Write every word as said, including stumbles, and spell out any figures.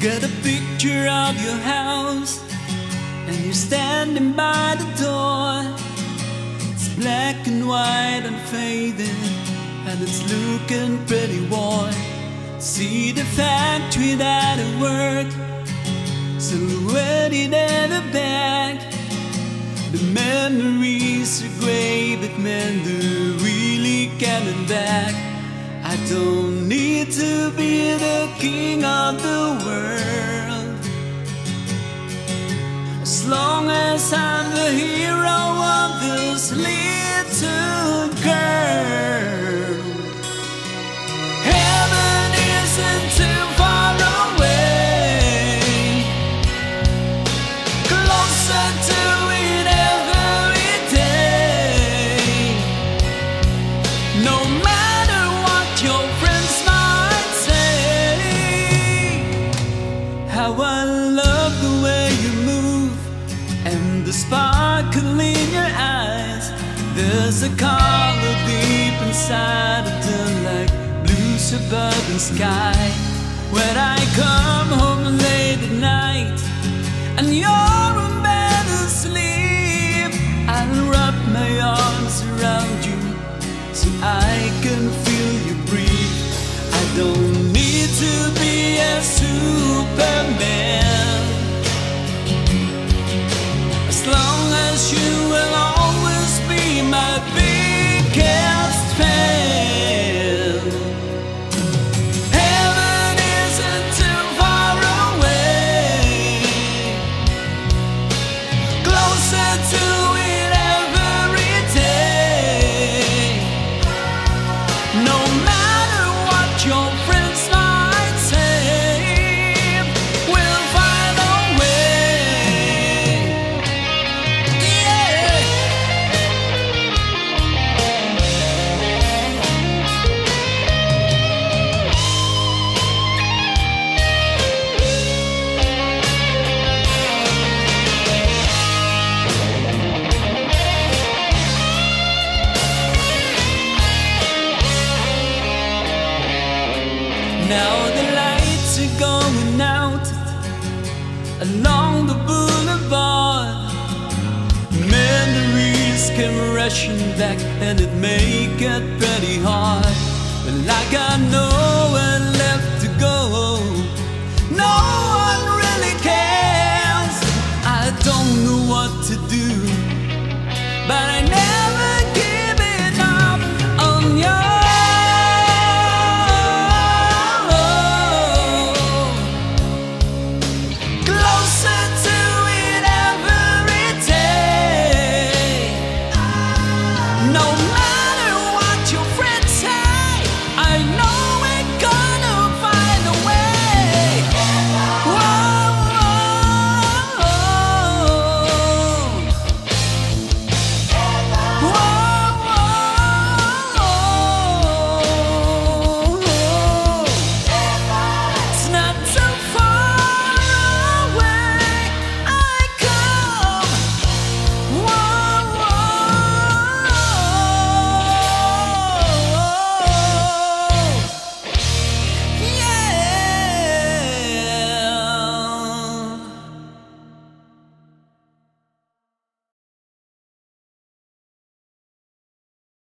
Get a picture of your house, and you're standing by the door. It's black and white and faded, and it's looking pretty worn. See the factory that I work, silhouetted at the back. The memories are gray, but man, they're really coming back. I don't need to be the king of the world, as long as I'm the hero of this little girl. Heaven isn't too far away, closer to it every day. No matter what your friends might say, how I love the way you move and the sparkle in your eyes. There's a color deep inside of them, like blue suburban sky. When I come home late at night and you're in bed asleep, I'll wrap my arms around you so I can feel you breathe. I don't need to be a Superman, as long as you will always be my biggest fan. Heaven isn't too far away, closer to it every day. No matter what your friends might say, we'll find a way. Yeah. Now the lights are going out along the boulevard. Memories come rushing back, and it may get pretty hard. But I got nowhere left to go, no one really cares. I don't know what to do